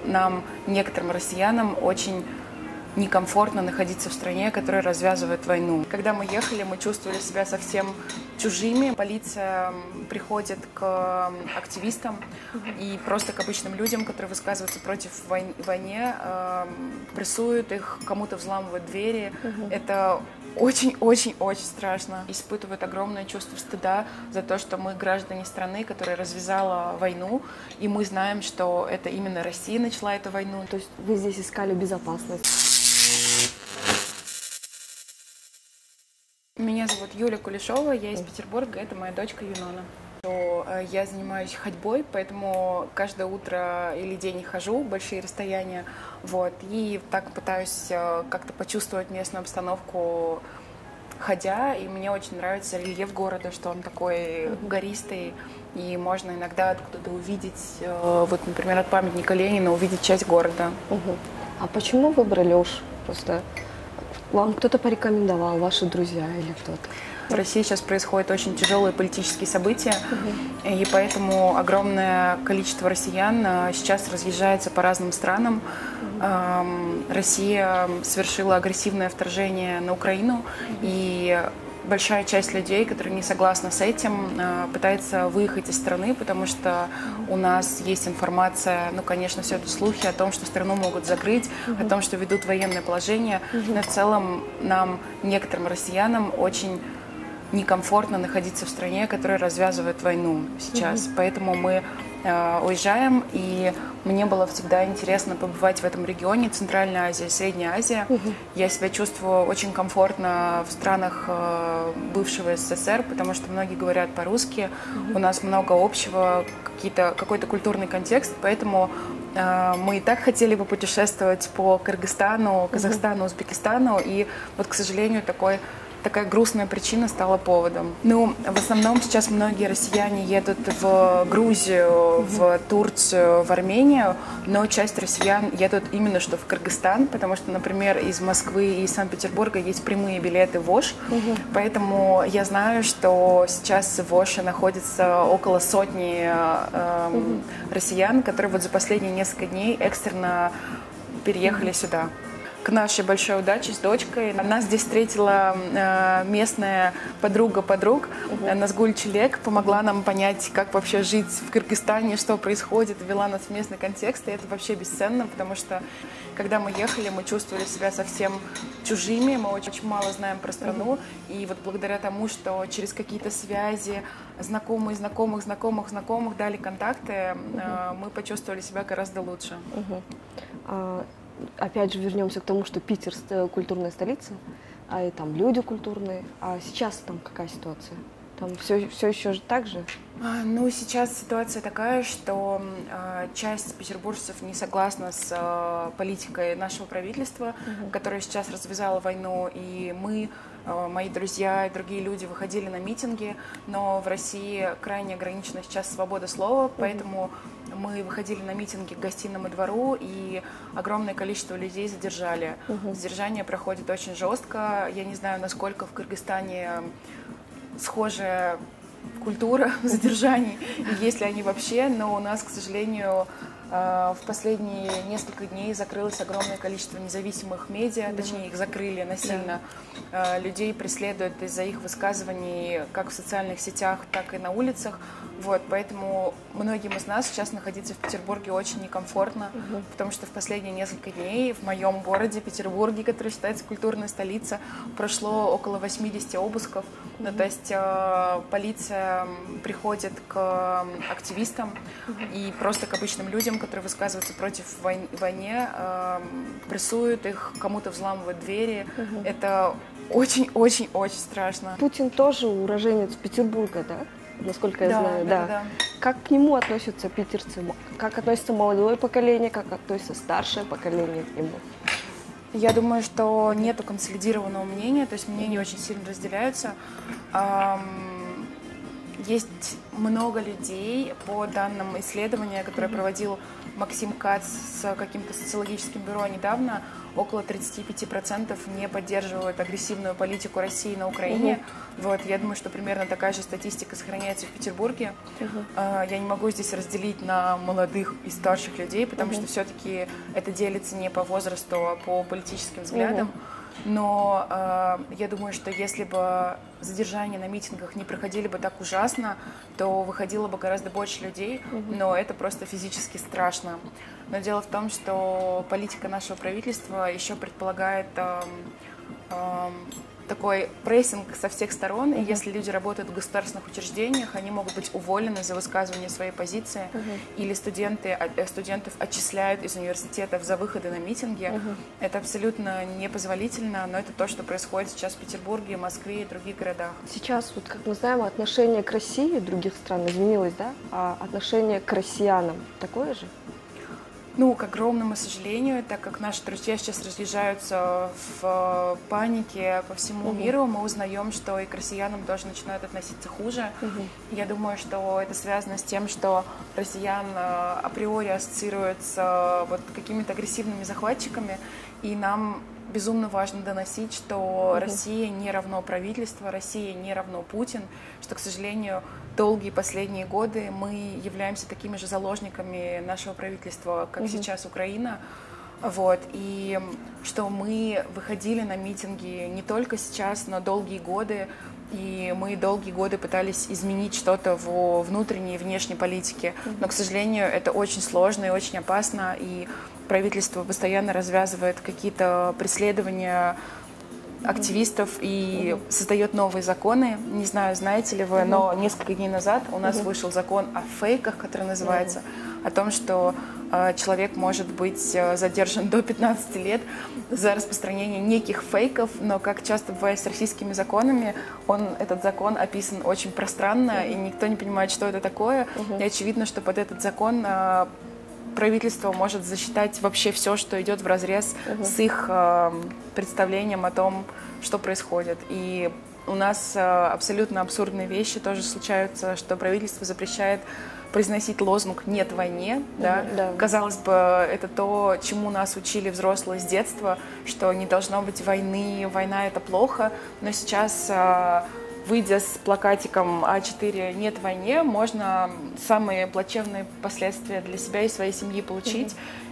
нам, некоторым россиянам, очень некомфортно находиться в стране, которая развязывает войну. Когда мы ехали, мы чувствовали себя совсем чужими. Полиция приходит к активистам и просто к обычным людям, которые высказываются против войны, прессуют их, кому-то взламывают двери. Это очень-очень-очень страшно. Испытывают огромное чувство стыда за то, что мы граждане страны, которая развязала войну, и мы знаем, что это именно Россия начала эту войну. То есть вы здесь искали безопасность? Меня зовут Юля Кулешова, я из Петербурга, это моя дочка Юнона. Я занимаюсь ходьбой, поэтому каждое утро или день хожу большие расстояния, и так пытаюсь как-то почувствовать местную обстановку, ходя, и мне очень нравится рельеф города, что он такой гористый, и можно иногда откуда-то увидеть, например, от памятника Ленина увидеть часть города. А почему выбрали Ош? Просто вам кто-то порекомендовал, ваши друзья или кто-то? В России сейчас происходят очень тяжелые политические события, и поэтому огромное количество россиян сейчас разъезжается по разным странам. Россия совершила агрессивное вторжение на Украину, и большая часть людей, которые не согласны с этим, пытается выехать из страны, потому что у нас есть информация, конечно, все это слухи о том, что страну могут закрыть, о том, что ведут военное положение. Но в целом нам, некоторым россиянам, очень некомфортно находиться в стране, которая развязывает войну сейчас. Поэтому мы уезжаем, и мне было всегда интересно побывать в этом регионе, Центральная Азия, Средняя Азия. Я себя чувствую очень комфортно в странах бывшего СССР, потому что многие говорят по-русски, у нас много общего, какой-то культурный контекст, поэтому мы и так хотели бы путешествовать по Кыргызстану, Казахстану, Узбекистану, и к сожалению, такая грустная причина стала поводом. В основном сейчас многие россияне едут в Грузию, в Турцию, в Армению, но часть россиян едут именно что в Кыргызстан, потому что, например, из Москвы и Санкт-Петербурга есть прямые билеты в Ош, поэтому я знаю, что сейчас в Оше находится около сотни россиян, которые за последние несколько дней экстренно переехали сюда. К нашей большой удаче с дочкой нас здесь встретила местная подруга подруг, Назгуль Челек, помогла нам понять, как вообще жить в Кыргызстане, что происходит, ввела нас в местный контекст, и это вообще бесценно, потому что когда мы ехали, мы чувствовали себя совсем чужими, мы очень мало знаем про страну, и благодаря тому, что через какие-то связи знакомых дали контакты, мы почувствовали себя гораздо лучше. Опять же вернемся к тому, что Питер культурная столица, и там люди культурные. А сейчас там какая ситуация? Там все еще так же? Сейчас ситуация такая, что часть петербуржцев не согласна с политикой нашего правительства, которое сейчас развязало войну, и мы, мои друзья и другие люди выходили на митинги, но в России крайне ограничена сейчас свобода слова, поэтому мы выходили на митинги к Гостиному двору, и огромное количество людей задержали. Задержание проходит очень жестко. Я не знаю, насколько в Кыргызстане схожая культура задержаний, и есть ли они вообще, но у нас, к сожалению, в последние несколько дней закрылось огромное количество независимых медиа, точнее их закрыли насильно. Людей преследуют из-за их высказываний как в социальных сетях, так и на улицах. Поэтому многим из нас сейчас находиться в Петербурге очень некомфортно, потому что в последние несколько дней в моем городе, Петербурге, который считается культурной столицей, прошло около 80 обысков. То есть полиция приходит к активистам и просто к обычным людям, которые высказываются против войны, прессуют их, кому-то взламывают двери. Это очень-очень-очень страшно. Путин тоже уроженец Петербурга, да? Насколько я знаю, да. Как к нему относятся питерцы? Как относится молодое поколение, как относится старшее поколение к нему? Я думаю, что нету консолидированного мнения, то есть мнения очень сильно разделяются. Есть много людей, по данным исследования, которое проводил Максим Кац с каким-то социологическим бюро недавно, около 35% не поддерживают агрессивную политику России на Украине. Вот, я думаю, что примерно такая же статистика сохраняется в Петербурге. Я не могу здесь разделить на молодых и старших людей, потому что все-таки это делится не по возрасту, а по политическим взглядам. Но я думаю, что если бы задержания на митингах не проходили бы так ужасно, то выходило бы гораздо больше людей, но это просто физически страшно. Но дело в том, что политика нашего правительства еще предполагает такой прессинг со всех сторон, и если люди работают в государственных учреждениях, они могут быть уволены за высказывание своей позиции, или студентов отчисляют из университетов за выходы на митинги. Это абсолютно непозволительно, но это то, что происходит сейчас в Петербурге, Москве и других городах. Сейчас, вот, как мы знаем, отношение к России других стран изменилось, да? А отношение к россиянам такое же? Ну, к огромному сожалению, так как наши друзья сейчас разъезжаются в панике по всему миру, мы узнаем, что и к россиянам тоже начинают относиться хуже. Я думаю, что это связано с тем, что россиян априори ассоциируют с вот какими-то агрессивными захватчиками, и нам безумно важно доносить, что Россия не равно правительство, Россия не равно Путин, что, к сожалению, долгие последние годы мы являемся такими же заложниками нашего правительства, как сейчас Украина. Вот, и что мы выходили на митинги не только сейчас, но долгие годы, и мы долгие годы пытались изменить что-то в внутренней и внешней политике. Но, к сожалению, это очень сложно и очень опасно, и правительство постоянно развязывает какие-то преследования активистов и создает новые законы. Не знаю, знаете ли вы, но несколько дней назад у нас вышел закон о фейках, который называется, о том, что человек может быть задержан до 15 лет за распространение неких фейков, но, как часто бывает с российскими законами, этот закон описан очень пространно, и никто не понимает, что это такое. И очевидно, что под этот закон правительство может засчитать вообще все, что идет вразрез с их представлением о том, что происходит. И у нас абсолютно абсурдные вещи тоже случаются, что правительство запрещает произносить лозунг «нет войне». Да? Казалось бы, это то, чему нас учили взрослые с детства, что не должно быть войны, война — это плохо. Но сейчас, выйдя с плакатиком А4 «нет войне», можно самые плачевные последствия для себя и своей семьи получить.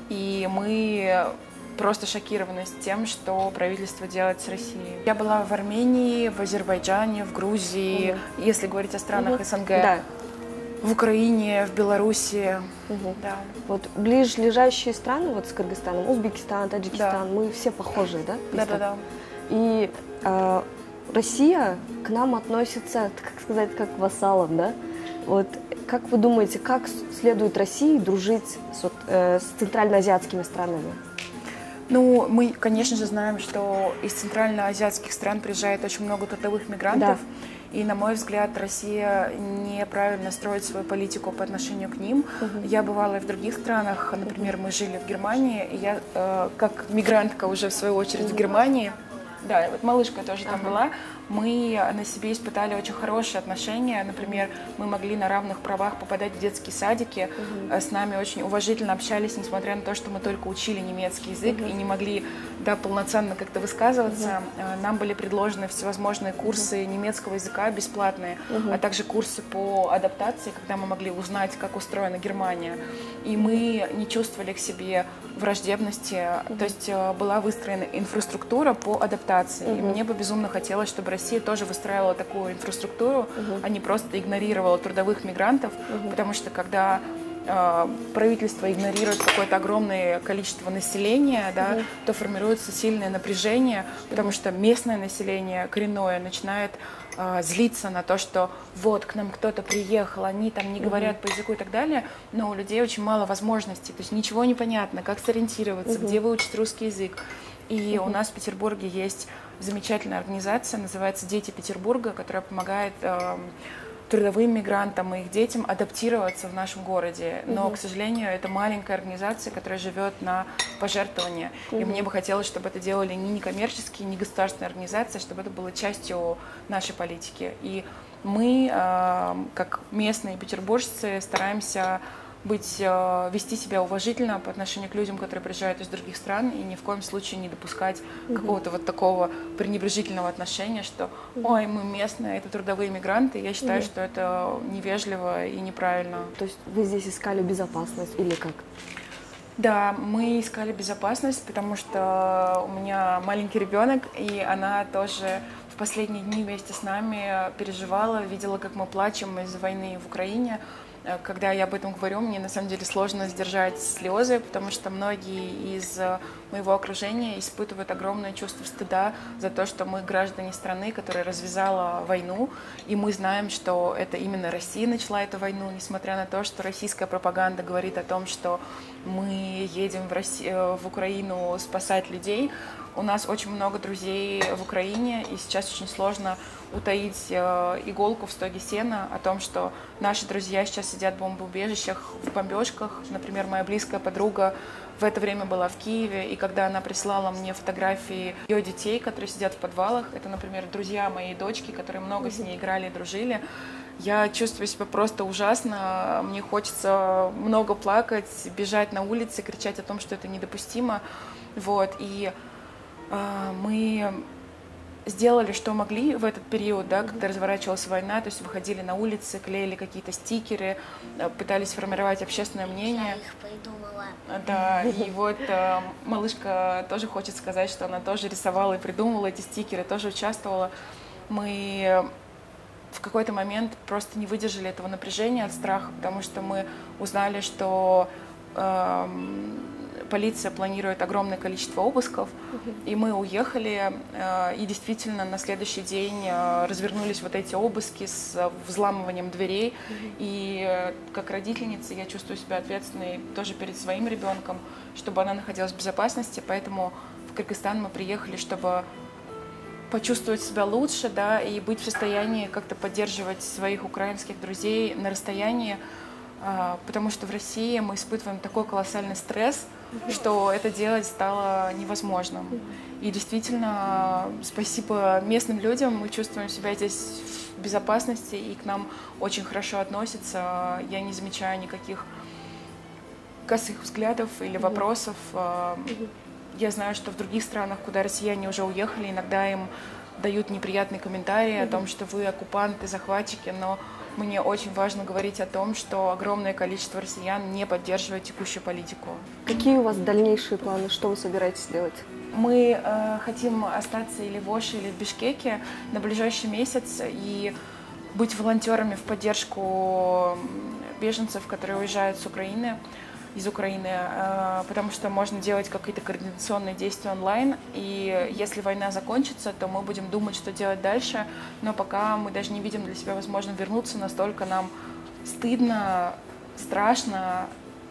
И мы просто шокированы тем, что правительство делает с Россией. Я была в Армении, в Азербайджане, в Грузии, если говорить о странах СНГ, в Украине, в Беларуси. Да. Вот ближайшие страны, вот с Кыргызстаном, Узбекистан, Таджикистан, мы все похожи, да? Да. И Россия к нам относится, как сказать, как к вассалам, да? Вот как вы думаете, как следует России дружить с центральноазиатскими странами? Ну, мы, конечно же, знаем, что из центральноазиатских стран приезжает очень много трудовых мигрантов. И, на мой взгляд, Россия неправильно строит свою политику по отношению к ним. Я бывала и в других странах. Например, мы жили в Германии, и я, как мигрантка уже в свою очередь в Германии, да, вот малышка тоже там была, мы на себе испытали очень хорошие отношения. Например, мы могли на равных правах попадать в детские садики. С нами очень уважительно общались, несмотря на то, что мы только учили немецкий язык и не могли полноценно как-то высказываться. Нам были предложены всевозможные курсы немецкого языка бесплатные, а также курсы по адаптации, когда мы могли узнать, как устроена Германия. И мы не чувствовали к себе враждебности. То есть была выстроена инфраструктура по адаптации. И мне бы безумно хотелось, чтобы Россия тоже выстраивала такую инфраструктуру, а не просто игнорировала трудовых мигрантов, потому что когда правительство игнорирует какое-то огромное количество населения, да, то формируется сильное напряжение, потому что местное население коренное начинает злиться на то, что вот к нам кто-то приехал, они там не говорят по языку и так далее, но у людей очень мало возможностей, то есть ничего не понятно, как сориентироваться, где выучить русский язык. И у нас в Петербурге есть замечательная организация, называется «Дети Петербурга», которая помогает трудовым мигрантам и их детям адаптироваться в нашем городе. Но, к сожалению, это маленькая организация, которая живет на пожертвования. И мне бы хотелось, чтобы это делали не некоммерческие, не государственные организации, чтобы это было частью нашей политики. И мы, как местные петербуржцы, стараемся вести себя уважительно по отношению к людям, которые приезжают из других стран, и ни в коем случае не допускать какого-то вот такого пренебрежительного отношения, что «Ой, мы местные, это трудовые мигранты». Я считаю, что это невежливо и неправильно. То есть вы здесь искали безопасность или как? Да, мы искали безопасность, потому что у меня маленький ребенок, и она тоже в последние дни вместе с нами переживала, видела, как мы плачем из-за войны в Украине. Когда я об этом говорю, мне на самом деле сложно сдержать слезы, потому что многие из моего окружения испытывают огромное чувство стыда за то, что мы граждане страны, которая развязала войну, и мы знаем, что это именно Россия начала эту войну, несмотря на то, что российская пропаганда говорит о том, что мы едем в Украину спасать людей. У нас очень много друзей в Украине, и сейчас очень сложно утаить иголку в стоге сена о том, что наши друзья сейчас сидят в бомбоубежищах, в бомбежках. Например, моя близкая подруга в это время была в Киеве, и когда она прислала мне фотографии ее детей, которые сидят в подвалах, это, например, друзья моей дочки, которые много с ней играли и дружили, я чувствую себя просто ужасно, мне хочется много плакать, бежать на улице, кричать о том, что это недопустимо. Вот, и мы сделали, что могли в этот период, да, когда разворачивалась война, то есть выходили на улицы, клеили какие-то стикеры, пытались формировать общественное мнение. Я их придумала. Да, и вот малышка тоже хочет сказать, что она тоже рисовала и придумывала эти стикеры, тоже участвовала. Мы в какой-то момент просто не выдержали этого напряжения от страха, потому что мы узнали, что полиция планирует огромное количество обысков, и мы уехали, и действительно на следующий день развернулись вот эти обыски с взламыванием дверей, и как родительница я чувствую себя ответственной тоже перед своим ребенком, чтобы она находилась в безопасности, поэтому в Кыргызстан мы приехали, чтобы почувствовать себя лучше, да, и быть в состоянии как-то поддерживать своих украинских друзей на расстоянии, потому что в России мы испытываем такой колоссальный стресс, что это делать стало невозможным. И действительно, спасибо местным людям, мы чувствуем себя здесь в безопасности, и к нам очень хорошо относятся. Я не замечаю никаких косых взглядов или вопросов. Я знаю, что в других странах, куда россияне уже уехали, иногда им дают неприятные комментарии о том, что вы оккупанты, захватчики, но мне очень важно говорить о том, что огромное количество россиян не поддерживает текущую политику. Какие у вас дальнейшие планы? Что вы собираетесь делать? Мы хотим остаться или в Оше, или в Бишкеке на ближайший месяц и быть волонтерами в поддержку беженцев, которые уезжают из Украины, потому что можно делать какие-то координационные действия онлайн, и если война закончится, то мы будем думать, что делать дальше, но пока мы даже не видим для себя возможным вернуться, настолько нам стыдно, страшно,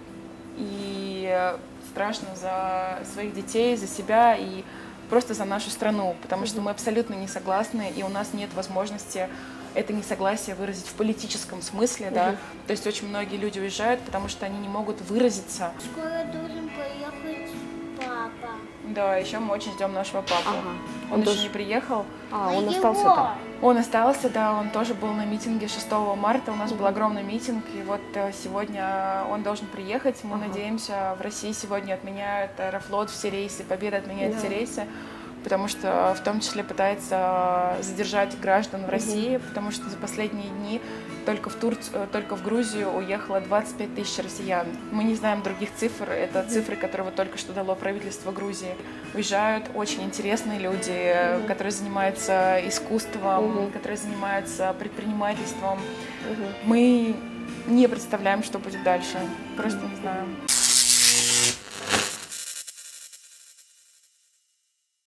и страшно за своих детей, за себя и просто за нашу страну, потому что мы абсолютно не согласны, и у нас нет возможности это несогласие выразить в политическом смысле, да. То есть очень многие люди уезжают, потому что они не могут выразиться. Скоро должен поехать папа. Да, еще мы очень ждем нашего папу. Он еще не приехал. Он остался там? Он остался, да, он тоже был на митинге 6 марта, у нас был огромный митинг, и вот сегодня он должен приехать. Мы надеемся, в России сегодня отменяют Аэрофлот, все рейсы, Победа отменяет все рейсы, потому что в том числе пытается задержать граждан в России, потому что за последние дни только в Грузию уехало 25 тысяч россиян. Мы не знаем других цифр, это цифры, которые вот только что дало правительство Грузии. Уезжают очень интересные люди, которые занимаются искусством, которые занимаются предпринимательством. Мы не представляем, что будет дальше, просто не знаем.